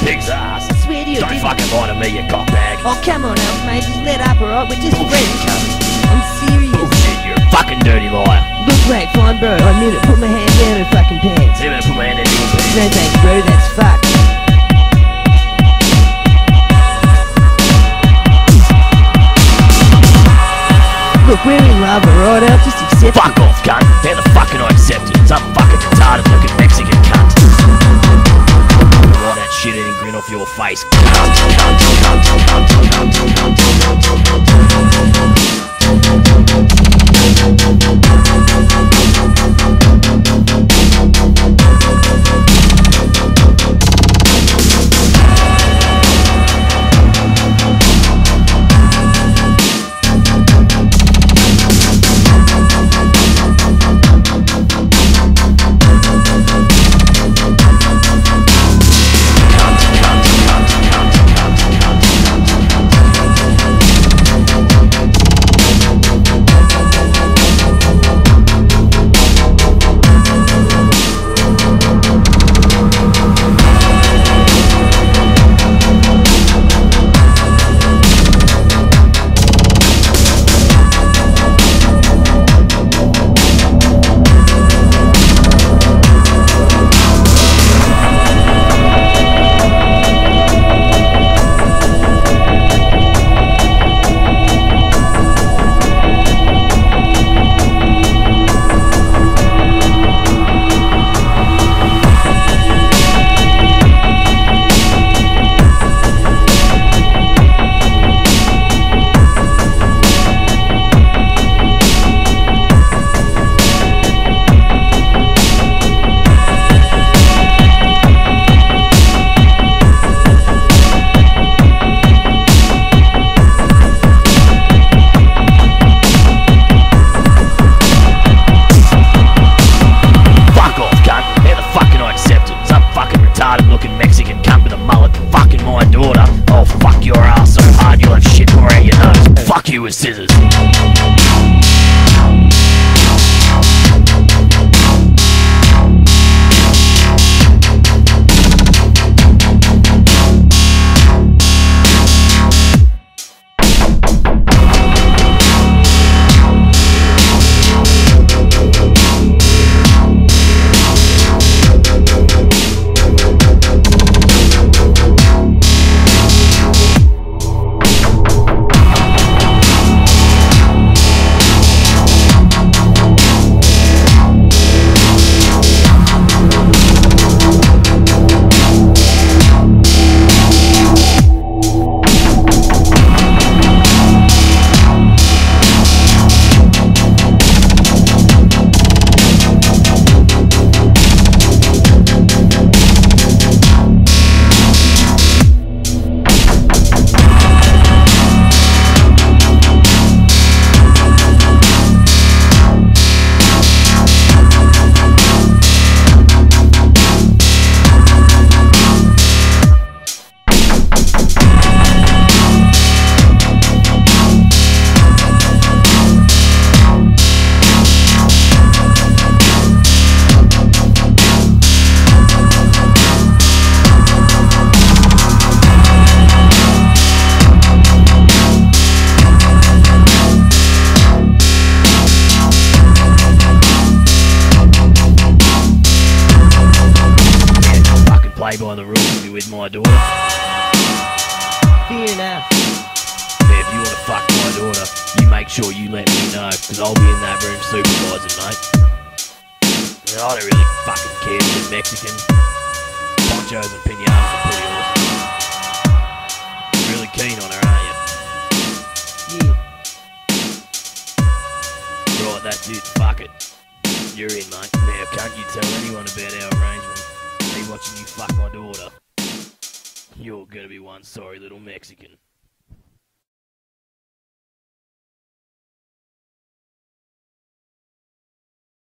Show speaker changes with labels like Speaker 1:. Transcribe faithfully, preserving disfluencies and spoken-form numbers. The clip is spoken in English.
Speaker 1: pig's ass.
Speaker 2: I swear to you,
Speaker 1: Don't
Speaker 2: dude.
Speaker 1: fucking lie to me, you cockbag.
Speaker 2: Oh, come on, Alf, mate. Just let up, alright? We're just
Speaker 1: Bullshit,
Speaker 2: friends.
Speaker 1: cunt.
Speaker 2: I'm serious.
Speaker 1: Bullshit, you're a fucking dirty liar.
Speaker 2: Look, mate, fine, bro. I admit it. Put my hand down her fucking pants.
Speaker 1: Even put my hand in your pants.
Speaker 2: No thanks, bro. That's fucked. Look, we're in love, alright, Alf? Just accept
Speaker 1: Fuck
Speaker 2: it.
Speaker 1: off, cunt. How the fuck can I accept it? Some fucking retarded looking Mexican cunt. Wipe that shit-eating grin off your face. Cunt, cunt, cunt, cunt, cunt, cunt, cunt, looking Mexican cunt with a mullet fucking my daughter. Oh, fuck your ass so hard you'll have shit pour out your nose. Fuck you with scissors. Play by the rules and be with my daughter.
Speaker 2: Fair enough.
Speaker 1: Yeah, if you want to fuck my daughter, you make sure you let me know, because I'll be in that room supervising, mate. And I don't really fucking care if you're Mexican. Ponchos and pinatas are pretty awesome. You're really keen on her, aren't you?
Speaker 2: Yeah.
Speaker 1: Right, that's it. Fuck it. You're in, mate. Now, can't you tell anyone about our arrangement? Me watching you fuck my daughter. You're gonna be one sorry little Mexican.